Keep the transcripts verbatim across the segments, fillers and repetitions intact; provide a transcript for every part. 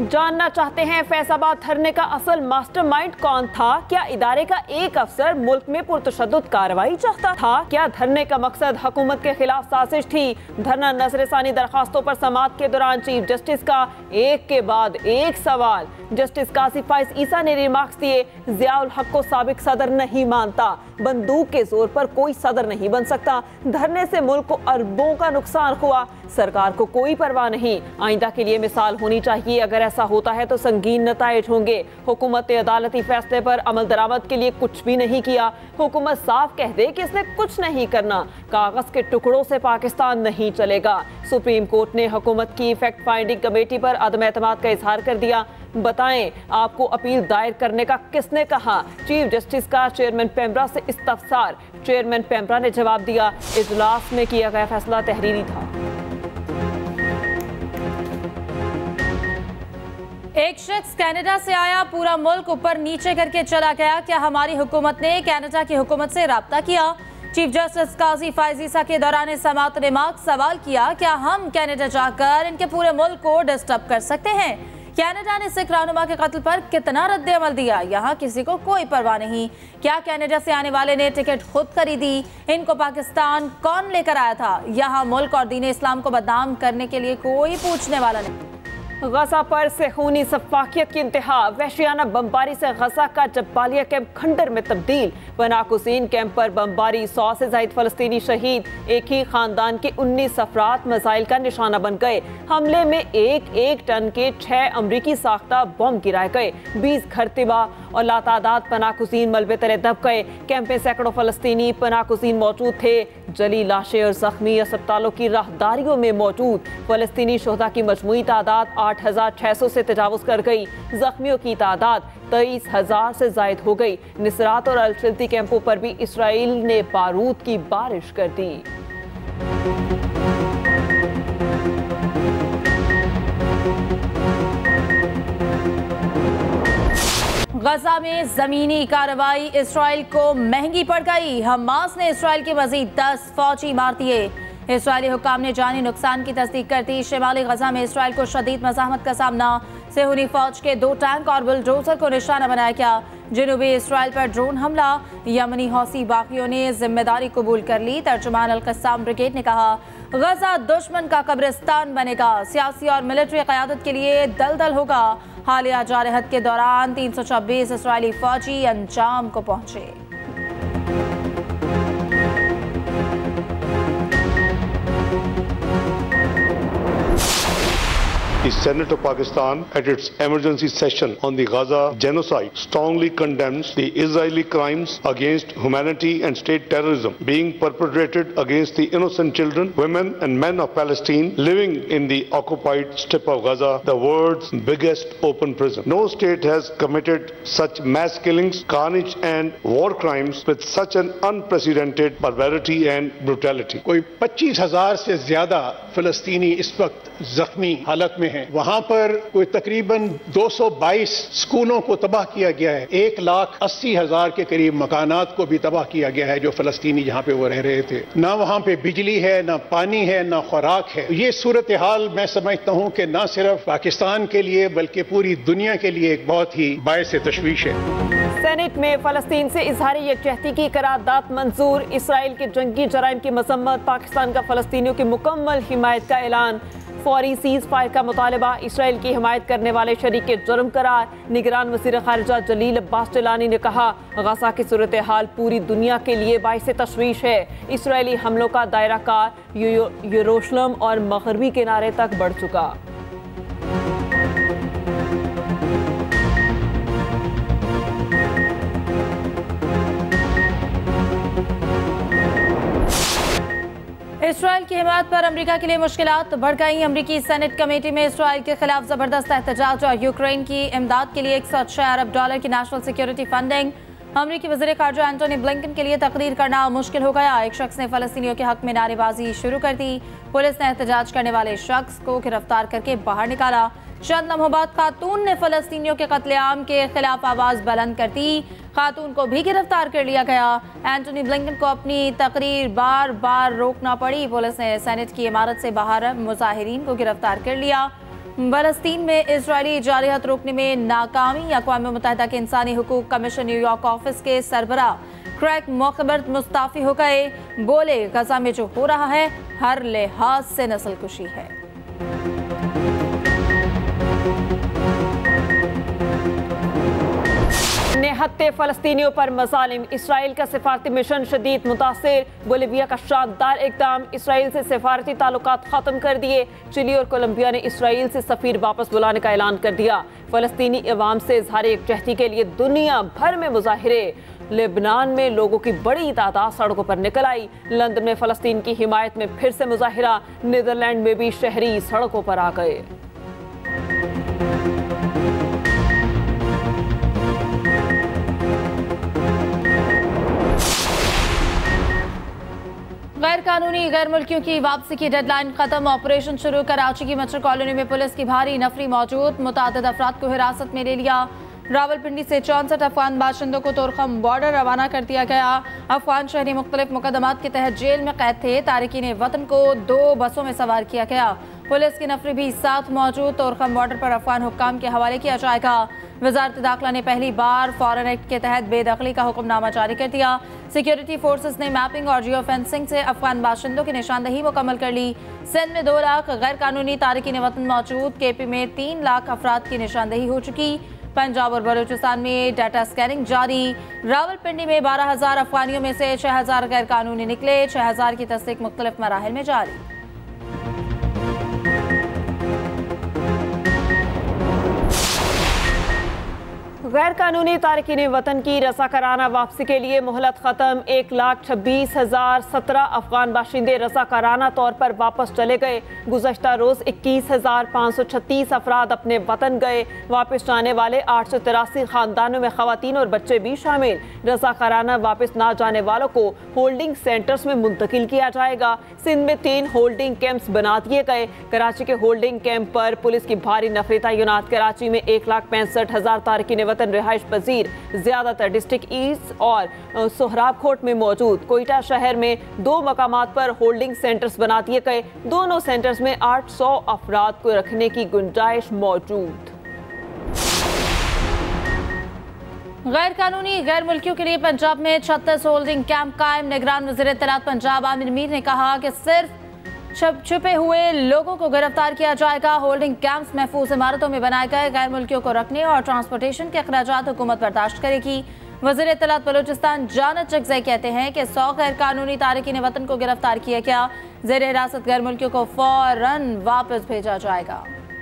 जानना चाहते हैं फैसलाबाद धरने का असल मास्टरमाइंड कौन था? क्या इदारे का एक अफसर मुल्क में पुरतशद्दुद कार्रवाई चाहता था? क्या धरने का मकसद हुकूमत के खिलाफ साजिश थी? धरना नजरसानी दरखास्तों पर समाअत के दौरान चीफ जस्टिस का एक के बाद एक सवाल। जस्टिस कासिफ फाइज ईसा ने रिमार्क्स दिए, जियाउल हक को साबिक सदर नहीं मानता, बंदूक के जोर पर कोई सदर नहीं बन सकता। धरने से मुल्क को अरबों का नुकसान हुआ, सरकार को कोई परवाह नहीं। आइंदा के लिए मिसाल होनी चाहिए, अगर ऐसा होता है तो संगीन नताइज होंगे। हुकूमत ने अदालती फैसले पर अमल दरामद के लिए कुछ भी नहीं किया। हुकूमत साफ कह दे कि इसने कुछ नहीं करना। कागज के टुकड़ों से पाकिस्तान नहीं चलेगा। सुप्रीम कोर्ट ने हुकूमत की फैक्ट फाइंडिंग कमेटी पर अदम एतमाद का इजहार कर दिया। बताएं, आपको अपील दायर करने का किसने कहा? चीफ जस्टिस का चेयरमैन पेम्ब्रा से इस्तफसार। चेयरमैन पेम्ब्रा ने जवाब दिया, इजलास में किया गया फैसला तहरीरी था। एक शख्स कनाडा से आया, पूरा मुल्क ऊपर नीचे करके चला गया। क्या हमारी हुकूमत ने कनाडा की हुकूमत से राब्ता किया? चीफ जस्टिस कासिफ फाइज ईसा के दौरान समाअत ने मार्क सवाल किया, क्या हम कनाडा जाकर इनके पूरे मुल्क को डिस्टर्ब कर सकते हैं? कनाडा ने सिख रहनुमा के कत्ल पर कितना रद्द अमल दिया? यहाँ किसी को कोई परवाह नहीं। क्या कनाडा से आने वाले ने टिकट खुद खरीदी? इनको पाकिस्तान कौन लेकर आया था? यहाँ मुल्क और दीन इस्लाम को बदनाम करने के लिए कोई पूछने वाला नहीं। गजा पर से खूनी सफाकियत की इंतहा, वहशियाना बमबारी से गजा का जब्बालिया कैंप खंडर में तब्दील। पनाकुसीन कैंप पर बमबारी, सौ से ज्यादा फलस्तीनी शहीद। एक ही खानदान के उन्नीस अफराद मिसाइल का निशाना बन गए। हमले में एक एक टन के छह अमरीकी साख्ता बम गिराए गए। बीस घर तिबाह और लातादाद पनाकुसीन मलबे तले दब गए। कैंप में सैकड़ों फलस्तीनी पनाकुसीन मौजूद थे। जली लाशें और जख्मी अस्पतालों की राहदारियों में मौजूद। फलस्तीनी शोहदा की मजमूई तादाद आठ हजार छह सौ से तजावुज कर गई। जख्मियों की तादाद तेईस हजार से जायद हो गई। निसरात और अलशल्ती कैंपों पर भी इसराइल ने बारूद की बारिश कर दी। गजा में जमीनी कार्रवाई इसराइल को महंगी पड़ गई। हमास ने इसराइल के मजीद दस फौजी मार दिए। इसराइली हुक्काम ने जानी नुकसान की तस्दीक करती। शिमाली गजा में इसराइल को शदीद मज़ाहमत का सामना। सेहूनी फौज के दो टैंक और बुलडोजर को निशाना बनाया गया। जनूबी इसराइल पर ड्रोन हमला, यमनी हौसी बागियों ने जिम्मेदारी कबूल कर ली। तर्जुमान अल-कस्साम ब्रिगेड ने कहा, गजा दुश्मन का कब्रिस्तान बनेगा। सियासी और मिलिट्री क़यादत के लिए दलदल होगा। हालिया जारहत के दौरान तीन सौ छब्बीस इसराइली फौजी अंजाम को पहुंचे। The Senate of Pakistan, at its emergency session on the Gaza genocide, strongly condemns the Israeli crimes against humanity and state terrorism being perpetrated against the innocent children, women and men of Palestine living in the occupied strip of Gaza, the world's biggest open prison. No state has committed such mass killings, carnage and war crimes with such an unprecedented barbarity and brutality. कोई पच्चीस हजार से ज्यादा फलस्तीनी इस वक्त जख्मी हालत में हैं। वहां पर कोई तकरीबन दो सौ बाईस स्कूलों को तबाह किया गया है। एक लाख अस्सी हजार के करीब मकानात को भी तबाह किया गया है जो फलस्तीनी जहां पे वो रह रहे थे। ना वहां पे बिजली है, ना पानी है, ना खुराक है। ये सूरत हाल मैं समझता हूं कि ना सिर्फ पाकिस्तान के लिए बल्कि पूरी दुनिया के लिए एक बहुत ही बायस तशवीश है। सेनेट में फलस्तीन से इजहार यकजहती की करारदाद मंजूर। इसराइल के जंगी जराइम की मजम्मत, पाकिस्तान का फलस्तीनियों की मुकम्मल हिमायत का ऐलान। फौरी सीज फायर का मुतालबा, इसराइल की हिमायत करने वाले शरीक के जुर्म करार। निगरान वज़ीर ख़ारिजा जलील अब्बास जिलानी ने कहा, गजा की सूरत हाल पूरी दुनिया के लिए बाइस तशवीश है। इसराइली हमलों का दायरा कार यरूशलेम और मगरबी किनारे तक बढ़ चुका। इसराइल की हिमायत पर अमेरिका के लिए मुश्किलात बढ़ गई। अमेरिकी सेनेट कमेटी में इसराइल के खिलाफ जबरदस्त एहतजाज और यूक्रेन की इमदाद के लिए एक सौ छह अरब डॉलर की नेशनल सिक्योरिटी फंडिंग। अमेरिकी वज़ीर ख़ारिजा एंटोनी ब्लिंकन के लिए तकरीर करना मुश्किल हो गया। एक शख्स ने फलस्तीनियों के हक में नारेबाजी शुरू कर दी। पुलिस ने एहतजाज करने वाले शख्स को गिरफ्तार करके बाहर निकाला। चंद लम्हों बाद खातून ने फलस्तीनियों के कत्लेआम के खिलाफ आवाज़ बुलंद कर दी। खातून को भी गिरफ्तार कर लिया गया। एंटोनी ब्लिंकन को अपनी तकरीर बार बार रोकना पड़ी। पुलिस ने सेनेट की इमारत से बाहर मुजाहिरीन को गिरफ्तार कर लिया। फलस्तीन में इजरायली जारहात रोकने में नाकामी। अक़वाम मुत्तहिदा के इंसानी हुकूक कमीशन न्यूयॉर्क ऑफिस के सरबराह क्रैग मोखबर मुस्ताफी हो गए। बोले, गजा में जो हो रहा है हर लिहाज से नस्लकुशी है। निहत्ते फलस्तीनियों पर मजालिम, इसराइल का सिफारती मिशन शदीद मुतासिर। बोलीविया का शानदार इक़दाम, इसराइल से सिफारती ताल्लुकात ख़त्म कर दिए। चिली और कोलंबिया ने इसराइल से सफ़ीर वापस बुलाने का ऐलान कर दिया। फलस्तीनी अवाम से इज़हार यकजहती के लिए दुनिया भर में मुजाहिरे। लेबनान में लोगों की बड़ी तादाद सड़कों पर निकल आई। लंदन में फलस्तीन की हिमायत में फिर से मुजाहिरा। नीदरलैंड में भी शहरी सड़कों पर आ गए। गैर कानूनी गैर मुल्कियों की वापसी की डेडलाइन खत्म। ऑपरेशन शुरू। कराची की मच्छर कॉलोनी में पुलिस की भारी नफरी मौजूद। मुतादिद अफराद को हिरासत में ले लिया। रावलपिंडी से चौंसठ अफगान बाशिंदों को तोरखम बॉर्डर रवाना कर दिया गया। अफगान शहरी मुख्तलिफ मुकदमात के तहत जेल में कैद थे। तारिकीन वतन को दो बसों में सवार किया गया। पुलिस की नफरी भी साथ मौजूद। तोरखम बॉर्डर पर अफगान हुक्काम के हवाले किया जाएगा। वजारत दाखिला ने पहली बार फॉरेन एक्ट के तहत बेदखली का हुक्मनामा जारी कर दिया। सिक्योरिटी फोर्सेस ने मैपिंग और जियो फेंसिंग से अफगान बाशिंदों की निशानदही मुकम्मल कर ली। सिंध में दो लाख गैर कानूनी तारिकीन वतन मौजूद। के पी में तीन लाख अफराद की निशानदही हो चुकी। पंजाब और बलूचिस्तान में डाटा स्कैनिंग जारी। रावलपिंडी में बारह हजार अफगानियों में से छह हजार गैर कानूनी निकले। छह हजार की तस्दीक मुख्तलिफ मराहिल में जारी। गैर कानूनी तारकीन वतन की रज़ाकाराना वापसी के लिए मोहलत ख़त्म। एक लाख छब्बीस हज़ार सत्रह अफगान बाशिंदे रज़ाकाराना तौर पर वापस चले गए। गुज़श्ता रोज़ इक्कीस हज़ार पाँच सौ छत्तीस अफराद अपने वतन गए। वापस जाने वाले आठ सौ तिरासी ख़ानदानों में ख़वातीन और बच्चे भी शामिल। रज़ाकाराना वापस ना जाने वालों को होल्डिंग सेंटर्स में मुंतकिल किया जाएगा। सिंध में तीन होल्डिंग कैंप्स बना दिए गए। कराची के होल्डिंग कैंप पर पुलिस की भारी नफरी तैनात। कराची में एक लाख पैंसठ हज़ार तारकीन वतन रिहाइश पजीर ज्यादातर डिस्ट्रिक्ट ईस्ट और सोहराब कोट में मौजूद। कोयटा शहर में दो मकामात पर होल्डिंग सेंटर्स बना दिए गए। दोनों सेंटर्स में आठ सौ अफराद को रखने की गुंजाइश मौजूद। गैर कानूनी गैर मुल्कियों के लिए पंजाब में छत्तीस होल्डिंग कैंप कायम। निगरान वज़ीर इत्तलात पंजाब आमिर मीर ने कहा कि सिर्फ छुप छुपे हुए लोगों को गिरफ्तार किया जाएगा। होल्डिंग कैंप्स महफूज इमारतों में बनाए गए गैर मुल्कियों को रखने और ट्रांसपोर्टेशन के अखराजात हुकूमत बर्दाश्त करेगी। वज़ीर इत्तलात बलूचिस्तान जानत चकज़ई कहते हैं कि सौ गैर कानूनी तारकीन वतन को गिरफ्तार किया गया। ज़ेर हिरासत गैर मुल्कियों को फौरन वापस भेजा जाएगा।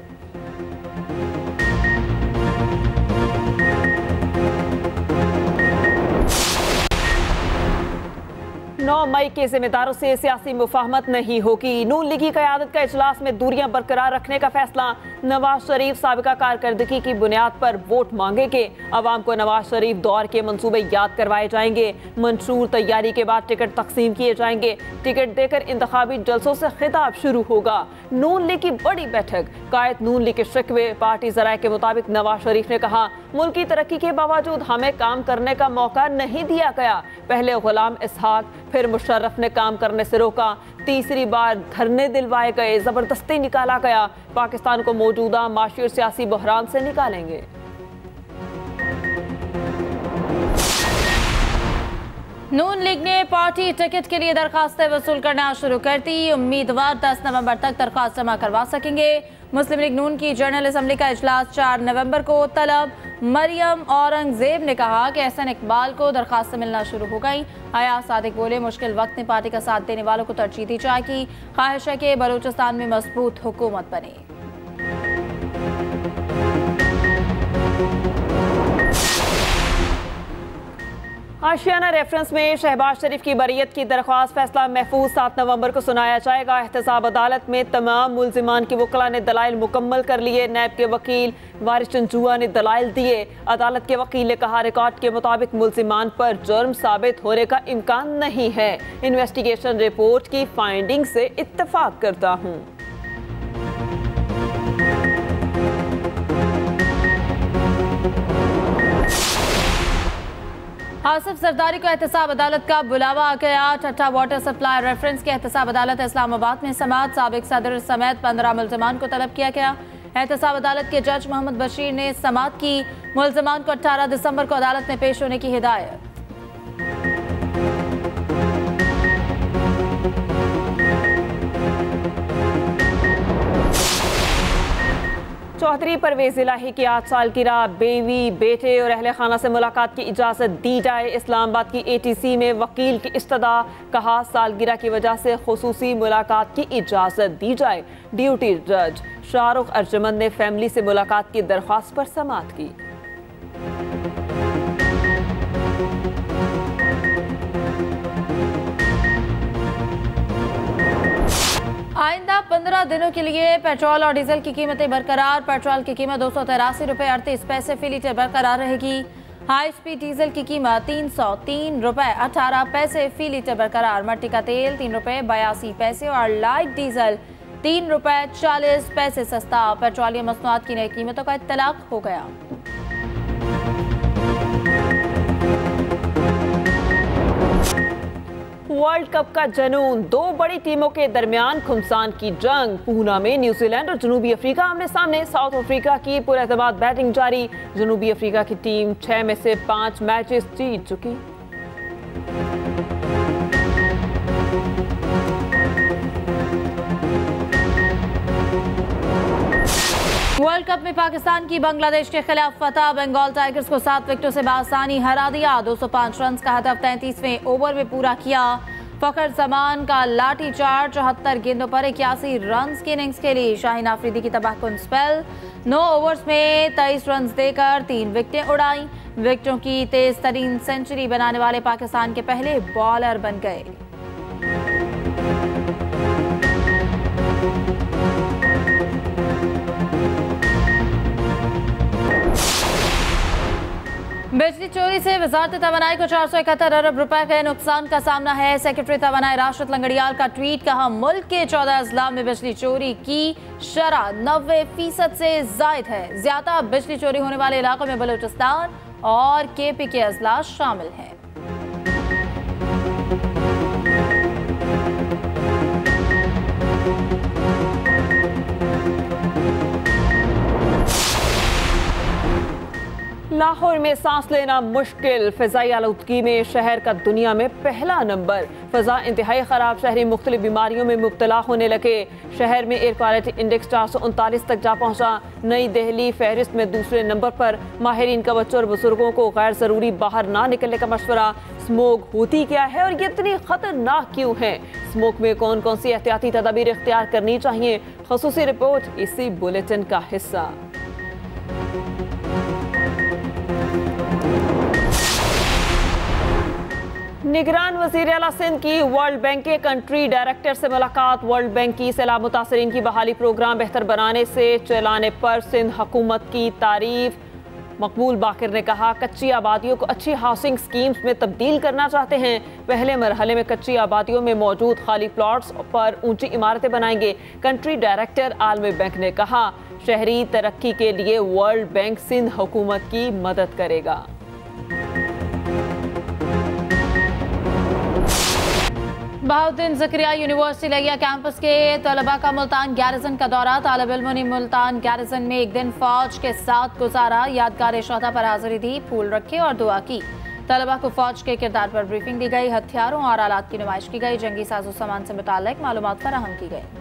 नौ मई के जिम्मेदारों से सियासी मुफाहमत नहीं होगी। नून लीग की क़यादत का इजलास में दूरियां बरकरार रखने का फैसला। नवाज शरीफ साबिका कारकर्दगी की बुनियाद पर वोट मांगेंगे। अवाम को नवाज शरीफ दौर के मंसूबे याद करवाए जाएंगे। मंशूर तैयारी के बाद टिकट तकसीम किए जाएंगे। टिकट देकर इंतखाबी जलसों से खिताब शुरू होगा। नून लीग की बड़ी बैठक। कायद नून लीग के शिकवे। पार्टी ज़राए के मुताबिक नवाज शरीफ ने कहा, मुल्क की तरक्की के बावजूद हमें काम करने का मौका नहीं दिया गया। पहले गुलाम इसहाक फिर मुशर्रफ ने काम करने से रोका। तीसरी बार धरने दिलवाए गए। जबरदस्ती निकाला गया। पाकिस्तान को मौजूदा माशी और सियासी बहरान से निकालेंगे। नून लीग ने पार्टी टिकट के लिए दरखास्तें वसूल करना शुरू कर दी। उम्मीदवार दस नवंबर तक दरखास्त जमा करवा सकेंगे। मुस्लिम लीग नून की जनरल असम्बली का इजलास चार नवंबर को तलब। मरियम औरंगजेब ने कहा कि एहसन इकबाल को दरखास्त मिलना शुरू हो गई। अयाज सादिक बोले, मुश्किल वक्त में पार्टी का साथ देने वालों को तरजीह दी जाएगी। ख्वाहिश है कि बलूचिस्तान में मजबूत हुकूमत बने। आशियाना रेफरेंस में शहबाज शरीफ की बरियत की दरख्वास्त फैसला महफूज सात नवंबर को सुनाया जाएगा। एहतसाब अदालत में तमाम मुल्जिमान के वकला ने दलाइल मुकम्मल कर लिए। नैब के वकील वारिस चंचुआ ने दलाइल दिए। अदालत के वकील ने कहा, रिकॉर्ड के मुताबिक मुल्जिमान पर जुर्म साबित होने का इम्कान नहीं है। इन्वेस्टिगेशन रिपोर्ट की फाइंडिंग से इत्तफाक करता हूँ। आसिफ जरदारी को एहतसाब अदालत का बुलावा आ गया। ठट्टा वाटर सप्लाई रेफरेंस की एहतसाब अदालत इस्लामाबाद में समाअत। साबिक सदर समेत पंद्रह मुल्जिमान को तलब किया गया। एहतसाब अदालत के जज मोहम्मद बशीर ने समाअत की। मुलजमान को अठारह दिसंबर को अदालत में पेश होने की हिदायत। चौधरी परवेज इलाही की आज सालगिरह, बेवी, बेटे और अहले खाना से मुलाकात की इजाज़त दी जाए। इस्लामाबाद की एटीसी में वकील की इस्तदा, कहा सालगिरह की वजह से खुसूसी मुलाकात की इजाज़त दी जाए। ड्यूटी जज शाहरुख अर्जुमंद ने फैमिली से मुलाकात की दरख्वास्त पर समाअत की। आइंदा पंद्रह दिनों के लिए पेट्रोल और डीजल की कीमतें बरकरार। पेट्रोल की कीमत दो सौ तिरासी रुपये अड़तीस पैसे फी लीटर बरकरार रहेगी। हाई स्पीड डीजल की कीमत तीन सौ तीन रुपये अठारह पैसे फी लीटर बरकरार। मट्टी का तेल तीन रुपये बयासी पैसे और लाइट डीजल तीन रुपये चालीस पैसे सस्ता। पेट्रोलियम मसनूआत की नई कीमतों का इत्तलाक हो गया। वर्ल्ड कप का जनून, दो बड़ी टीमों के दरमियान खुमसान की जंग। पूना में न्यूजीलैंड और जनूबी अफ्रीका आमने सामने। साउथ अफ्रीका की पुरएतमाद बैटिंग जारी। जनूबी अफ्रीका की टीम छह में से पांच मैचेस जीत चुकी। वर्ल्ड कप में पाकिस्तान की बांग्लादेश के खिलाफ फतह। बंगाल टाइगर्स को सात विकेटों से बासानी हरा दिया। दो सौ पाँच रन का हदफ तैंतीसवें ओवर में पूरा किया। फखर जमान का लाठी चार्ज, चौहत्तर गेंदों पर इक्यासी रन की इनिंग्स के लिए। शाहीन आफरीदी की तबाहकुन स्पेल, नौ ओवर्स में तेईस रन देकर तीन विकेटें उड़ाई। विकेटों की तेज तरीन सेंचुरी बनाने वाले पाकिस्तान के पहले बॉलर बन गए। बिजली चोरी से वजारत तवानाई को चार सौ इकहत्तर अरब रुपए के नुकसान का सामना है। सेक्रेटरी तवानाई राशिद लंगड़ियाल का ट्वीट, कहा मुल्क के चौदह अजला में बिजली चोरी की शरह नब्बे फीसद से जायद है। ज्यादा बिजली चोरी होने वाले इलाकों में बलूचिस्तान और के पी के अजला शामिल हैं। लाहौर में सांस लेना मुश्किल। फिजाई आलूदगी में शहर का दुनिया में पहला नंबर। फजा इंतहाई खराब, शहरी मुख्तलिफ बीमारियों में मुब्तला होने लगे। शहर में एयर क्वालिटी इंडेक्स चार सौ उनतालीस तक जा पहुंचा। नई दिल्ली फहरिस्त में दूसरे नंबर पर। माहिरीन का बच्चों और बुजुर्गों को गैर जरूरी बाहर ना निकलने का मशवरा। स्मोक होती क्या है और ये इतनी खतरनाक क्यों है? स्मोक में कौन कौन सी एहतियाती तदाबीर इख्तियार करनी चाहिए? खसूसी रिपोर्ट इसी बुलेटिन का हिस्सा। निगरान वज़ीर आला सिंध की वर्ल्ड बैंक के कंट्री डायरेक्टर से मुलाकात। वर्ल्ड बैंक की सैलाब मुतासरीन की बहाली प्रोग्राम बेहतर बनाने से चलाने पर सिंध हुकूमत की तारीफ। मकबूल बाकिर ने कहा कच्ची आबादियों को अच्छी हाउसिंग स्कीम्स में तब्दील करना चाहते हैं। पहले मरहले में कच्ची आबादियों में मौजूद खाली प्लॉट्स पर ऊंची इमारतें बनाएंगे। कंट्री डायरेक्टर आलमी बैंक ने कहा शहरी तरक्की के लिए वर्ल्ड बैंक सिंध हुकूमत की मदद करेगा। बहाउद्दीन ज़करिया यूनिवर्सिटी लिया कैंपस के तलबा का मुल्तान गैरिजन का दौरा। तालिब इल्मों ने मुल्तान गैरिजन में एक दिन फौज के साथ गुजारा। यादगार शोहदा पर हाजिरी दी, फूल रखे और दुआ की। तलबा को फौज के किरदार पर ब्रीफिंग दी गई। हथियारों और आलात की नुमाइश की गई। जंगी साजो सामान से मुताल्लिक मालूमात फराहम की गई।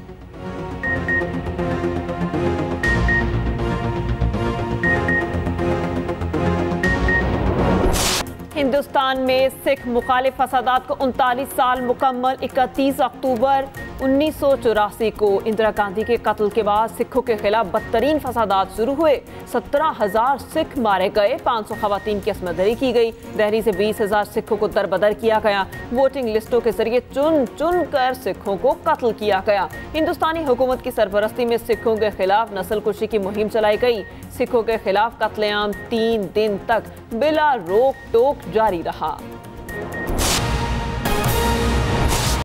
हिंदुस्तान में सिख मुखालिफ फसादात को उनतालीस साल मुकम्मल। इकतीस अक्टूबर उन्नीस सौ चौरासी को इंदिरा गांधी के कत्ल के बाद सिखों के खिलाफ बदतरीन फसादात शुरू हुए। सत्रह हजार सिख मारे गए। पाँच सौ खवातीन की असमदरी की गई। दहली से बीस हजार सिखों को दरबदर किया गया। वोटिंग लिस्टों के जरिए चुन चुन कर सिखों को कत्ल किया गया। हिंदुस्तानी हुकूमत की सरपरस्ती में सिखों के खिलाफ नस्लकुशी की मुहिम चलाई गई। सिखों के खिलाफ कत्लेआम तीन दिन तक बिला रोक टोक जारी रहा।